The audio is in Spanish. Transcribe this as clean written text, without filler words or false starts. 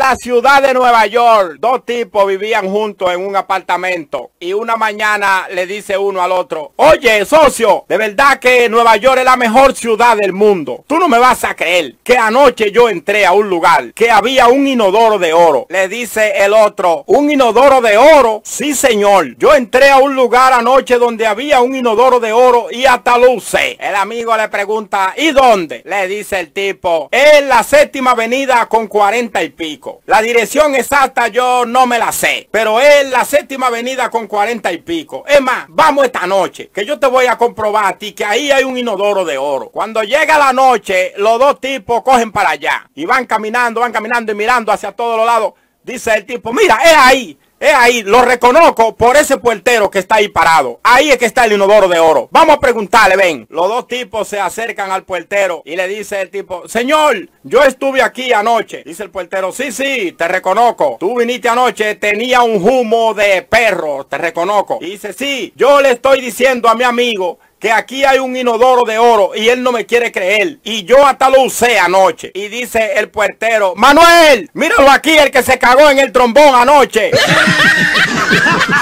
la ciudad de Nueva York, dos tipos vivían juntos en un apartamento y una mañana le dice uno al otro: oye, socio, de verdad que Nueva York es la mejor ciudad del mundo. Tú no me vas a creer que anoche yo entré a un lugar que había un inodoro de oro. Le dice el otro: ¿un inodoro de oro? Sí, señor. Yo entré a un lugar anoche donde había un inodoro de oro y hasta lo usé. El amigo le pregunta: ¿y dónde? Le dice el tipo: en la 7ª avenida con 40 y pico. La dirección exacta yo no me la sé, pero es la 7ª avenida con 40 y pico. Es más, vamos esta noche, que yo te voy a comprobar a ti que ahí hay un inodoro de oro. Cuando llega la noche, los dos tipos cogen para allá y van caminando y mirando hacia todos los lados. Dice el tipo: mira, es ahí, lo reconozco por ese puertero que está ahí parado. Ahí es que está el inodoro de oro. Vamos a preguntarle, ven. Los dos tipos se acercan al puertero y le dice el tipo: señor, yo estuve aquí anoche. Dice el puertero: sí, te reconozco. Tú viniste anoche, tenía un humo de perro, te reconozco. Y dice: sí, yo le estoy diciendo a mi amigo que aquí hay un inodoro de oro y él no me quiere creer. Y yo hasta lo usé anoche. Y dice el puertero: Manuel, míralo aquí, el que se cagó en el trombón anoche.